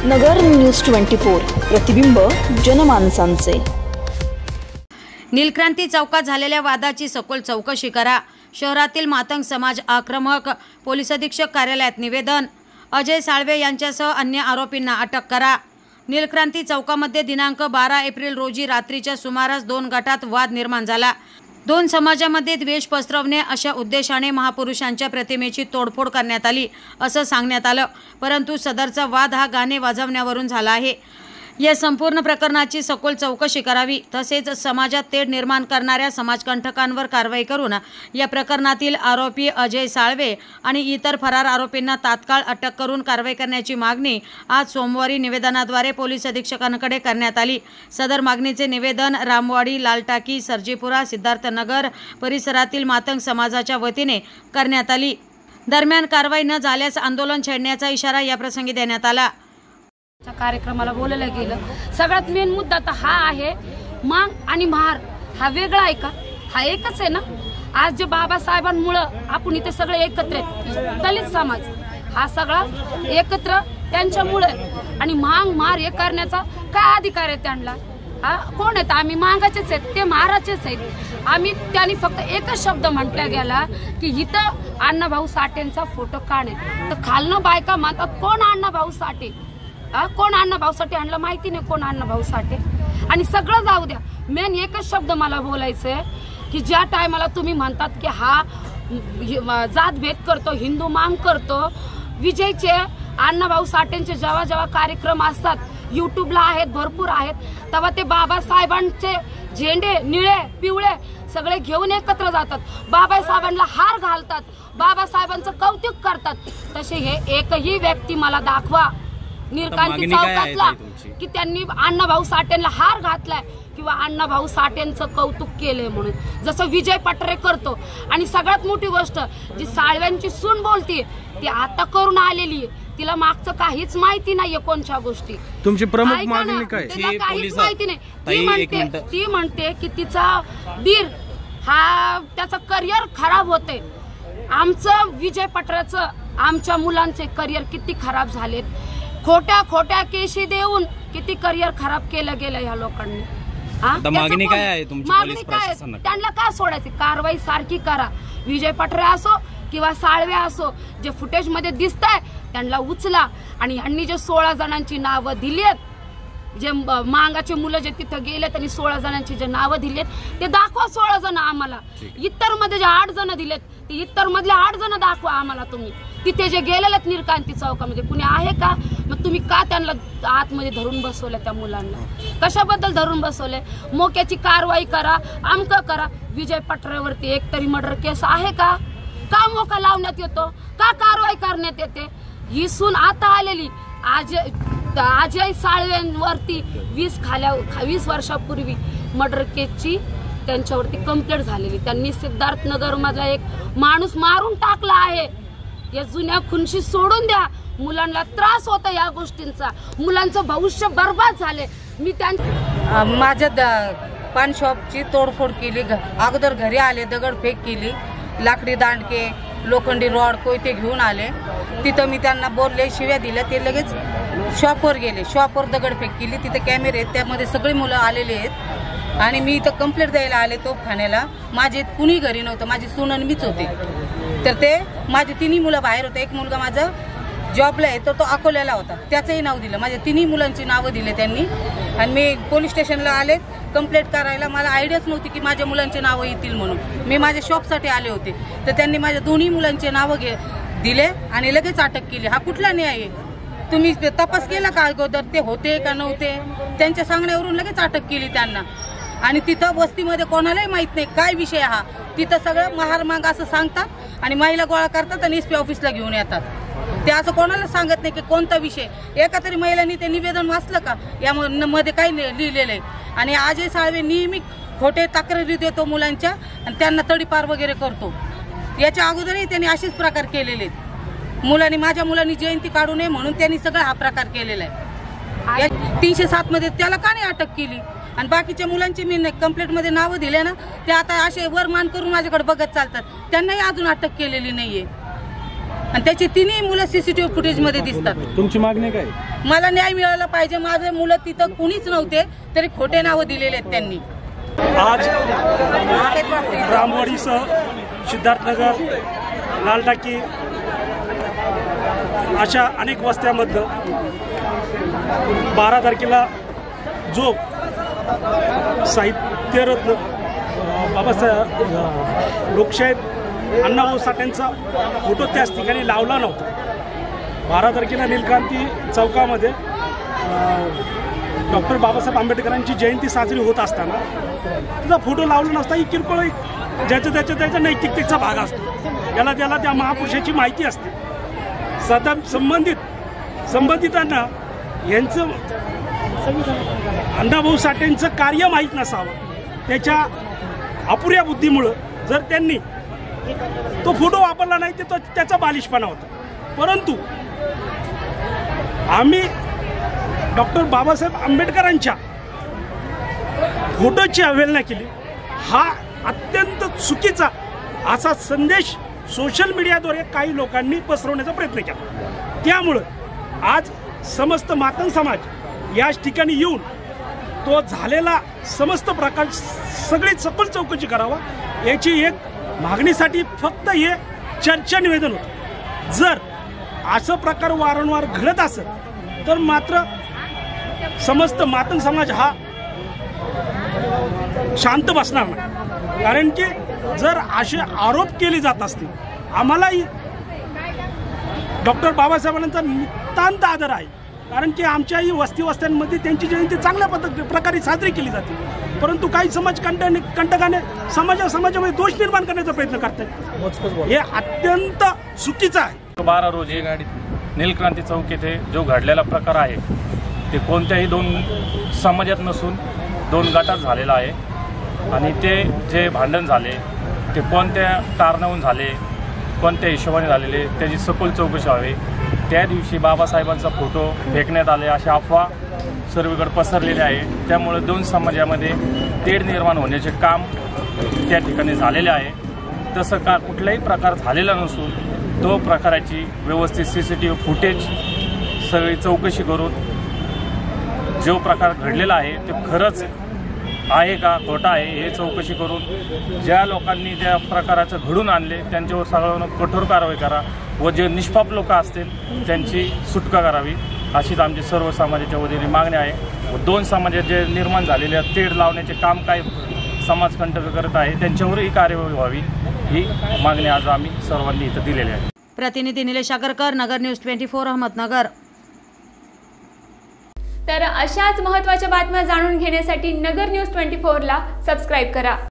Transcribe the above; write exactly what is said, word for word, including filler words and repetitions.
नगर news twenty four, प्रतिबिंब जनमानसांचे। नीलक्रांती चौकात झालेल्या वादाची सखोल चौकशी करा। शहरातील मातंग समाज आक्रमक। पोलीस अधीक्षक कार्यालयात निवेदन। अजय साळवे यांच्यासह अन्य आरोपींना अटक करा। नीलक्रांती चौकामध्ये दिनांक बारा एप्रिल रोजी रात्रीच्या सुमारास दोन गटात वाद निर्माण झाला। दोन समाजामध्ये द्वेष पसरवणे अशा उद्देशाने महापुरुषांच्या प्रतिमेची तोडफोड करण्यात आली असं सांगण्यात आलं, परंतु सदरचा वाद हा गाणे वाजवण्यावरून झाला आहे। या संपूर्ण प्रकरणाची सखोल चौकशी करावी, तसेच समाजात तेढ निर्माण करणाऱ्या समाजकंटकांवर कारवाई करून या प्रकरणातील आरोपी अजय साळवे आणि इतर फरार आरोपींना तात्काळ अटक करून कारवाई करण्याची मागणी आज सोमवारी निवेदनाद्वारे पोलीस अधीक्षकांकडे करण्यात आली। सदर मागणीचे निवेदन रामवाडी, लालटाकी, सर्जीपुरा, सिद्धार्थनगर परिसरातील मातंग समाजाच्या वतीने करण्यात आली। दरम्यान कारवाई न झाल्यास आंदोलन छेडण्याचा इशारा याप्रसंगी देण्यात आला। कार्यक्रमाला बोललं गेलं। सगळ्यात मेन मुद्दा तर हा आहे, मांग आणि महार हा वेगळा आहे का? हा एकच आहे ना। आज जे बाबासाहेबांमुळे आपण इथे सगळे एकत्र आहेत, दलित समाज हा सगळा एकत्र त्यांच्यामुळे, आणि मांग महार हे करण्याचा काय अधिकार आहे त्यांना? हा कोण आहेत? आम्ही मांगाचेच आहेत, ते महाराचेच आहेत। आम्ही त्यांनी फक्त एकच शब्द म्हटला गेला की इथं अण्णाभाऊ साठेंचा फोटो काढे, तर खालनं बायका म्हणतात कोण अण्णाभाऊ साठे? कोण अण्णाभाऊ साठे आणलं माहिती नाही, कोण अण्णाभाऊ साठे? आणि सगळं जाऊ द्या, मेन एकच शब्द मला बोलायचंय की ज्या टायमाला तुम्ही म्हणतात की हा जातभेद करतो, हिंदू मांग करतो, विजयचे अण्णाभाऊ साठेंचे जेव्हा जेव्हा कार्यक्रम असतात, युट्यूबला आहेत, भरपूर आहेत, तेव्हा ते बाबासाहेबांचे झेंडे निळे पिवळे सगळे घेऊन एकत्र जातात, बाबासाहेबांना हार घालतात, बाबासाहेबांचं कौतुक करतात। तसे हे एकही व्यक्ती मला दाखवा नीलक्रांती चौकातला की त्यांनी अण्णाभाऊ साठेंना हार घातलाय किंवा अण्णाभाऊ साठेंचं कौतुक केलंय म्हणून, जसं विजय पटरे करतो। आणि सगळ्यात मोठी गोष्ट, जी साळव्यांची सून बोलते ती आता करून आलेली आहे, तिला मागचं काहीच माहिती नाहीये कोणत्या गोष्टी। तुमची प्रमुख मागणी काय? तिला काहीच माहिती नाही। ती म्हणते ती म्हणते की तिचा दीर हा त्याचं करिअर खराब होते। आमचं विजय पटरेचं आमच्या मुलांचे करिअर किती खराब झालेत, खोट्या खोट्या केशी देऊन किती करिअर खराब केलं गेलं ह्या लोकांनी। मागणी काय आहे तुमची? मागणी काय? त्यांना का सोडायची? कारवाई सारखी करा। विजय पटरे असो किंवा साळवे असो, जे फुटेज मध्ये दिसतंय त्यांना उचला, आणि यांनी जे सोळा जणांची नावं दिलीत, जे मांगाचे मुलं जे तिथं गेले त्यांनी सोळा जणांची जे नावं दिलेत ते दाखवा। सोळा जण आम्हाला, इतर मध्ये जे आठ जण दिलेत ते इतर मधले आठ जण दाखवा आम्हाला तुम्ही। तिथे जे गेलेले नीलक्रांती चौकामध्ये कुणी आहे का? मग तुम्ही का त्यांना आतमध्ये धरून बसवलं? त्या मुलांना कशाबद्दल धरून बसवले? मोक्याची कारवाई करा, आमक करा। विजय पटरेवरती एक तरी मर्डर केस आहे का? का मोका लावण्यात येतो? का कारवाई करण्यात येते? ही सून आता आलेली आज अजय साळवेंवरती वीस खाल्या वीस वर्षापूर्वी मर्डर केसची त्यांच्यावरती कंप्लेंट झालेली। त्यांनी सिद्धार्थनगर मधला एक माणूस मारून टाकला आहे। या जुन्या खुनशी सोडून द्या, मुलांना त्रास होता या गोष्टींचा, मुलांचं भविष्य बर्बाद झाले। मी त्यांच्या माझ्या पान शॉपची तोडफोड केली, अगोदर घरी आले, दगडफेक केली, लाकडी दांडके, लोखंडी रॉड, कोयते घेऊन आले। तिथं मी त्यांना बोलले, शिव्या दिल्या, ते लगेच शॉपवर गेले, शॉपवर दगडफेक केली। तिथे कॅमेरे आहेत, त्यामध्ये सगळे मुलं आलेले आहेत, आणि मी इथं कंप्लेंट द्यायला आले तोफखान्याला। माझे कुणी घरी नव्हतं, माझी सून आणि मीच होते। तर ते माझे तिन्ही मुलं बाहेर होते, एक मुलगा माझा जॉबला आहे तर तो अकोल्याला होता, त्याचंही नाव दिलं, माझ्या तिन्ही मुलांची नावं दिले त्यांनी। आणि मी पोलीस स्टेशनला आले कंप्लेंट करायला, मला आयडियाच नव्हती की माझ्या मुलांचे नावं येतील म्हणून। मी माझ्या शॉपसाठी आले होते, तर त्यांनी माझ्या दोन्ही मुलांचे नावं घे दिले आणि लगेच अटक केली। हा कुठला न्याय आहे? तुम्ही तपास केला का अगोदर ते होते का नव्हते? त्यांच्या सांगण्यावरून लगेच अटक केली त्यांना। आणि तिथं वस्तीमध्ये कोणालाही माहित नाही काय विषय हा, तिथं सगळं महार मांग असं सांगतात आणि महिला गोळा करतात आणि एस पी ऑफिसला घेऊन येतात। ते असं कोणाला सांगत नाही की कोणता विषय। एका तरी महिलांनी ते निवेदन वाचलं का यामध्ये काही लिहिलेलं आहे? आणि अजय साळवे नेहमी खोटे तक्रारी देतो मुलांच्या आणि त्यांना तडीपार वगैरे करतो। याच्या अगोदरही त्यांनी असेच प्रकार केलेले आहेत। मुलांनी माझ्या मुलांनी जयंती काढू नये म्हणून त्यांनी सगळा हा प्रकार केलेला आहे। तीनशे सात मध्ये त्याला का नाही अटक केली? आणि बाकीच्या मुलांची मी कंप्लेंट मध्ये नावं दिले ना, ते आता असे वरमान करून माझ्याकडे बघत चालतात, त्यांनाही अजून अटक केलेली नाहीये। आणि त्याची तिन्ही मुलं सीसीटीव्ही फुटेजमध्ये दिसतात. तुमची मागणी काय? मला न्याय मिळाला पाहिजे. माझे मुलं तिथं कुणीच नव्हते तरी खोटे नावं दिलेले आहेत त्यांनी. आज रामवाडीसह सिद्धार्थनगर, लालटाकी अशा अनेक वस्त्यामधलं बारा तारखेला जो साहित्यरत्न बाबासाहेब लोकशाही अण्णाभाऊ साठेंचा फोटो त्याच ठिकाणी लावला नव्हता. बारा तारखेला नीलक्रांती चौकामध्ये डॉक्टर बाबासाहेब आंबेडकरांची जयंती साजरी होत असताना त्याचा फोटो लावला नसता. ही किरकोळ एक ज्याच्या त्याच्या त्याच्या नैतिकतेचा भाग असतो. याला त्याला त्या महापुरुषाची माहिती असते. सदा संबंधित संबंधितांना यांचं अण्णाभाऊ साठेंचं कार्य माहीत नसावं. त्याच्या अपुऱ्या बुद्धीमुळं जर त्यांनी तो फोटो वापरला नाही तर त्याचा बालिशपणा होता. परंतु आम्ही डॉक्टर बाबासाहेब आंबेडकरांच्या फोटोची अवहेलना केली. हा अत्यंत चुकीचा असा संदेश सोशल मीडियाद्वारे काही लोकांनी पसरवण्याचा प्रयत्न केला. त्यामुळं आज समस्त मातंग समाज याच ठिकाणी येऊन तो झालेला समस्त प्रकार सगळी सखोल चौकशी करावा याची एक मागणीसाठी फक्त हे चर्चा निवेदन होतं. जर असं प्रकार वारंवार घडत असेल तर मात्र समस्त मातंग समाज हा शांत बसणार नाही. कारण की जर असे आरोप केले जात असतील, आम्हालाही डॉक्टर बाबासाहेबांचा नितांत आदर आहे. कारण की आमच्याही वस्ती वस्त्यांमध्ये त्यांची जयंती चांगल्या पद्धती प्रकारे साजरी केली जाते. परंतु काही समाज कंट कंटकाने समाजा समाजामध्ये दोष निर्माण करण्याचा प्रयत्न करतात. हे अत्यंत चुकीचं आहे. बारा रोजी नीलक्रांती चौक येथे जो घडलेला प्रकार आहे ते कोणत्याही दोन समाजात नसून दोन गटात झालेला आहे. आणि ते जे भांडण झाले ते कोणत्या कारणावरून झाले, कोणत्या हिशोबाने झालेले त्याची सखोल चौकशी व्हावी. त्या दिवशी बाबासाहेबांचा फोटो फेकण्यात आले अशी अफवा सर्वीकडे पसरलेली आहे. त्यामुळे दोन समाजामध्ये तेढ निर्माण होण्याचे काम त्या ठिकाणी झालेले आहे. तसं का कुठलाही प्रकार झालेला नसून तो प्रकाराची व्यवस्थित C C T V footage सगळी चौकशी करून जो प्रकार घडलेला आहे ते खरंच आहे का खोटा आहे हे चौकशी करून ज्या लोकांनी त्या प्रकाराचं घडून आणले त्यांच्यावर सगळ्यांना कठोर कारवाई करा व जे निष्पाप लोक असतील त्यांची सुटका करावी अशीच आमची सर्व समाजाच्या वतीने मागणी आहे. व दोन समाजात जे निर्माण झालेले तेढ लावण्याचे काम काय समाजकंटक करत आहे त्यांच्यावरही कार्यवाही व्हावी ही मागणी आज आम्ही सर्वांनी इथं दिलेली आहे. प्रतिनिधी Nilesh Agarkar, Nagar news twenty four, Ahmednagar. तर अशाच महत्त्वाच्या बातम्या जाणून घेण्यासाठी नगर न्यूज ट्वेंटी फोर ला सबस्क्राईब करा.